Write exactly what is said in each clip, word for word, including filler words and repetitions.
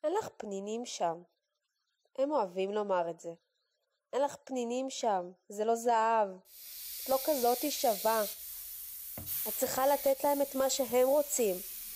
אין לך פנינים שם. הם אוהבים לומר את זה. אין לך פנינים שם, זה לא זהב. את לא כזאת שווה. את צריכה לתת להם את מה שהם רוצים.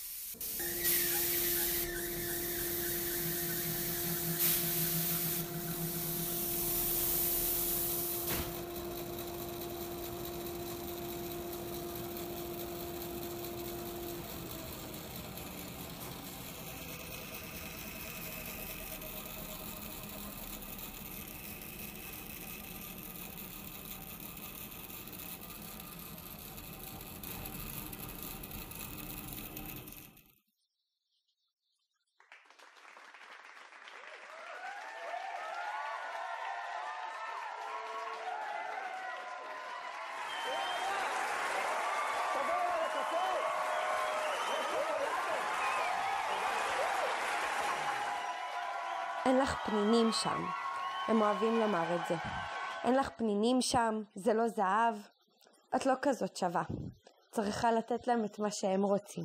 אין לך פנינים שם, הם אוהבים לומר את זה. אין לך פנינים שם, זה לא זהב. את לא כזאת שווה. צריכה לתת להם את מה שהם רוצים.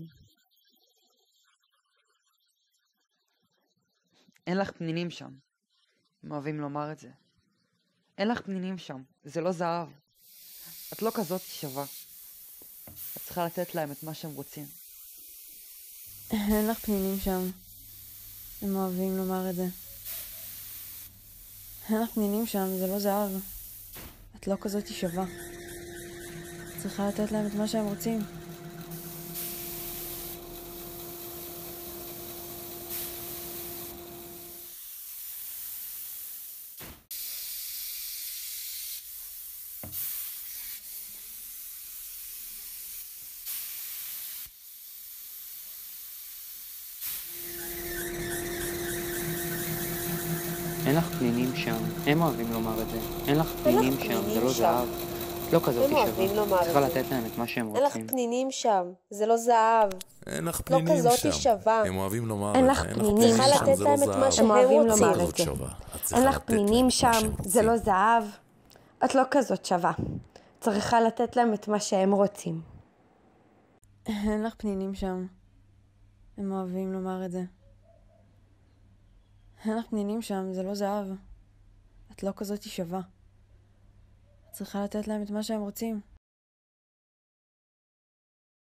אין לך פנינים שם, הם אוהבים לומר את זה. אין לך פנינים שם, זה לא זהב. את לא כזאת שווה. את צריכה לתת להם את מה שהם רוצים. אין לך פנינים שם, הם אוהבים לומר את זה. אין לך פנינים שם, זה לא זהב. את לא כזאת שווה. צריכה לתת להם את מה שהם רוצים. אין לך פנינים שם, הם אוהבים לומר את זה. אין לך פנינים שם, זה לא זהב. את לא כזאת שווה. צריכה לתת להם את מה שהם אין לך רוצים. פנינים שם, זה לא זהב. אין לך לא פנינים כזאת שם. שווה. הם אוהבים לומר אין את לך זה. פנינים צריכה שם, לתת זה להם לא את מה זהב. שהם הם אוהבים רוצים. לומר כזאת את זה. שווה. את צריכה אין לך לתת להם פנינים את מה שם, שהם זה לא רוצים. זהב. את לא כזאת שווה. צריכה לתת להם את מה שהם רוצים. אין לך פנינים שם, הם אוהבים לומר את זה. אין לך פנינים שם, זה לא זהב. את לא כזאת שווה. צריכה לתת להם את מה שהם רוצים.